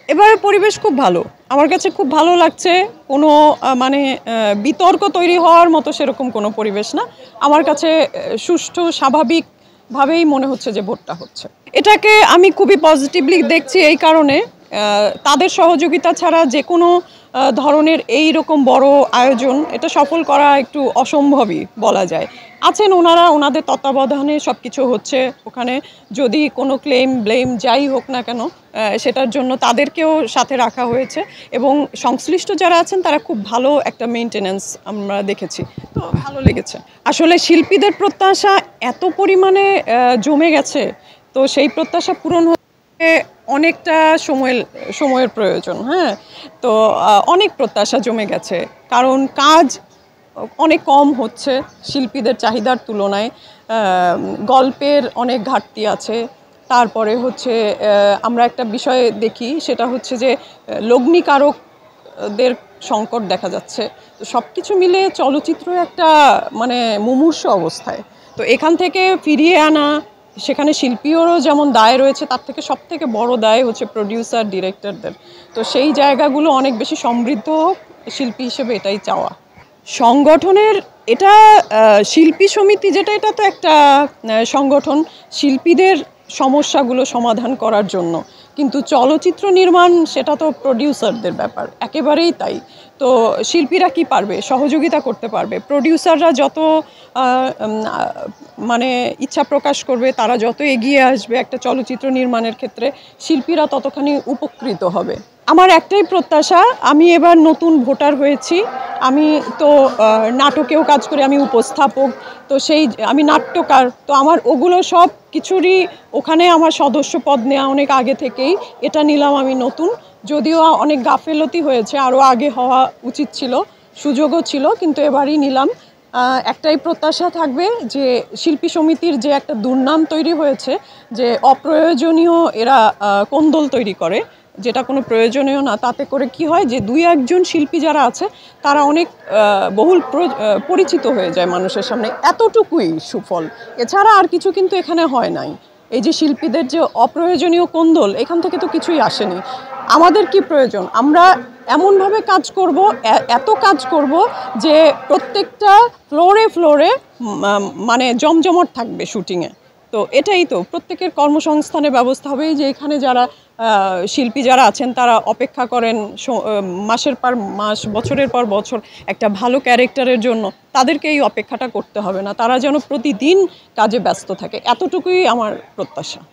এবারে পরিবেশ খুব ভালো, আমার কাছে খুব ভালো লাগছে। কোনো মানে বিতর্ক তৈরি হওয়ার মতো সেরকম কোনো পরিবেশ না। আমার কাছে সুষ্ঠু স্বাভাবিকভাবেই মনে হচ্ছে যে ভোটটা হচ্ছে। এটাকে আমি খুবই পজিটিভলি দেখছি এই কারণে, তাদের সহযোগিতা ছাড়া যে কোনো ধরনের এই রকম বড় আয়োজন এটা সফল করা একটু অসম্ভবই বলা যায়। আছেন ওনারা, ওনাদের তত্ত্বাবধানে সব কিছু হচ্ছে ওখানে। যদি কোনো ব্লেম যাই হোক না কেন, সেটার জন্য তাদেরকেও সাথে রাখা হয়েছে এবং সংশ্লিষ্ট যারা আছেন তারা খুব ভালো একটা মেনটেনেন্স আমরা দেখেছি, তো ভালো লেগেছে। আসলে শিল্পীদের প্রত্যাশা এত পরিমাণে জমে গেছে, তো সেই প্রত্যাশা পূরণ হতে অনেকটা সময়ের প্রয়োজন। হ্যাঁ, তো অনেক প্রত্যাশা জমে গেছে, কারণ কাজ অনেক কম হচ্ছে শিল্পীদের চাহিদার তুলনায়। গল্পের অনেক ঘাটতি আছে। তারপরে হচ্ছে আমরা একটা বিষয় দেখি, সেটা হচ্ছে যে লগ্নিকারকদের সংকট দেখা যাচ্ছে। তো সব কিছু মিলে চলচ্চিত্র একটা মানে মুমূর্ষু অবস্থায়। তো এখান থেকে ফিরিয়ে আনা, সেখানে শিল্পীরও যেমন দায় রয়েছে, তার থেকে সব থেকে বড় দায় হচ্ছে প্রডিউসার ডিরেক্টরদের। তো সেই জায়গাগুলো অনেক বেশি সমৃদ্ধ হোক, শিল্পী হিসেবে এটাই চাওয়া। সংগঠনের এটা শিল্পী সমিতি যেটা, এটা তো একটা সংগঠন শিল্পীদের সমস্যাগুলো সমাধান করার জন্য, কিন্তু চলচ্চিত্র নির্মাণ সেটা তো প্রডিউসারদের ব্যাপার, একেবারেই তাই। তো শিল্পীরা কি পারবে, সহযোগিতা করতে পারবে। প্রডিউসাররা যত মানে ইচ্ছা প্রকাশ করবে, তারা যত এগিয়ে আসবে একটা চলচ্চিত্র নির্মাণের ক্ষেত্রে, শিল্পীরা ততখানি উপকৃত হবে। আমার একটাই প্রত্যাশা, আমি এবার নতুন ভোটার হয়েছি। আমি তো নাটকেও কাজ করি, আমি উপস্থাপক, তো আমি নাট্যকার, তো আমার ওগুলো সব কিছুরই ওখানে আমার সদস্য পদ নেওয়া অনেক আগে থেকেই। এটা নিলাম আমি নতুন, যদিও অনেক গাফেলতি হয়েছে, আরও আগে হওয়া উচিত ছিল, সুযোগও ছিল, কিন্তু এবারই নিলাম। একটাই প্রত্যাশা থাকবে যে শিল্পী সমিতির যে একটা দুর্নাম তৈরি হয়েছে, যে অপ্রয়োজনীয় এরা কোন্দল তৈরি করে, যেটা কোনো প্রয়োজনীয় না, তাতে করে কি হয় যে দুই একজন শিল্পী যারা আছে তারা অনেক বহুল পরিচিত হয়ে যায় মানুষের সামনে, এতটুকুই সুফল। এছাড়া আর কিছু কিন্তু এখানে হয় নাই। এই যে শিল্পীদের যে অপ্রয়োজনীয় কোন্দল, এখান থেকে তো কিছুই আসেনি। আমাদের কি প্রয়োজন, আমরা এমনভাবে কাজ করব, এত কাজ করব যে প্রত্যেকটা ফ্লোরে মানে জমজমট থাকবে শুটিংয়ে। তো এটাই তো, প্রত্যেকের কর্মসংস্থানের ব্যবস্থা হবে। যে এখানে যারা শিল্পী যারা আছেন তারা অপেক্ষা করেন মাসের পর মাস, বছরের পর বছর একটা ভালো ক্যারেক্টারের জন্য, তাদেরকে এই অপেক্ষাটা করতে হবে না, তারা যেন প্রতিদিন কাজে ব্যস্ত থাকে, এতটুকুই আমার প্রত্যাশা।